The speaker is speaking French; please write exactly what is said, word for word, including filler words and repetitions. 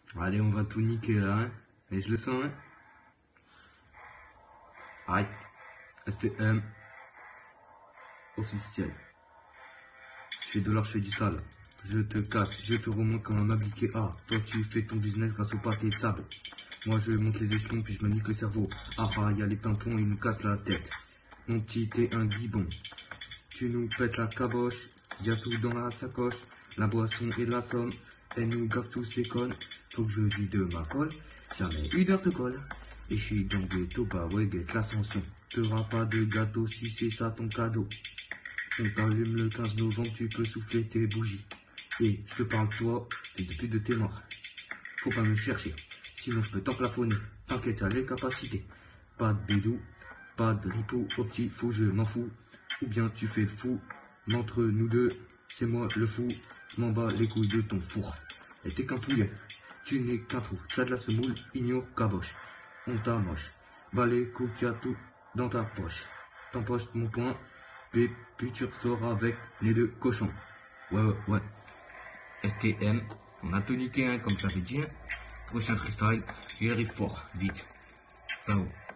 Allez, on va tout niquer là, hein. Et je le sens, hein. Arrête. S T M. Officiel. Je fais de l'or, je fais du sale. Je te casse, je te remonte comme un abliqué A. Toi tu fais ton business grâce au pâté de sable. Moi je monte les échelons puis je me nique le cerveau. Ah ah, y'a les pimpons, ils nous cassent la tête. Mon petit t'es un guibon. Tu nous pètes la caboche. Y'a tout dans la sacoche. La boisson et la somme. Elle nous gaffe tous ces connes. Faut que je vide ma colle. Jamais une heure te colle. Et je suis dans le toba, ouais, avec l'ascension. T'auras pas de gâteau si c'est ça ton cadeau. On t'allume le quinze novembre, tu peux souffler tes bougies. Et je te parle toi, t'es depuis de tes morts. Faut pas me chercher, sinon je peux t'emplafonner. T'inquiète, t'as les capacités. Pas de bidou, pas de ripo, au petit fou, je m'en fous. Ou bien tu fais le fou, entre nous deux, c'est moi le fou. M'en bats les couilles de ton four. Et t'es qu'un poulet, tu n'es qu'un trou. T'as de la semoule, ignore caboche. On t'amoche, bas les couilles, y'a tout dans ta poche. T'empoches mon poing, et puis tu ressors avec les deux cochons. Ouais, ouais, ouais. S T M, on a tout niqué, hein, comme ça fait dit. Prochain freestyle, il arrive fort, vite. Ciao.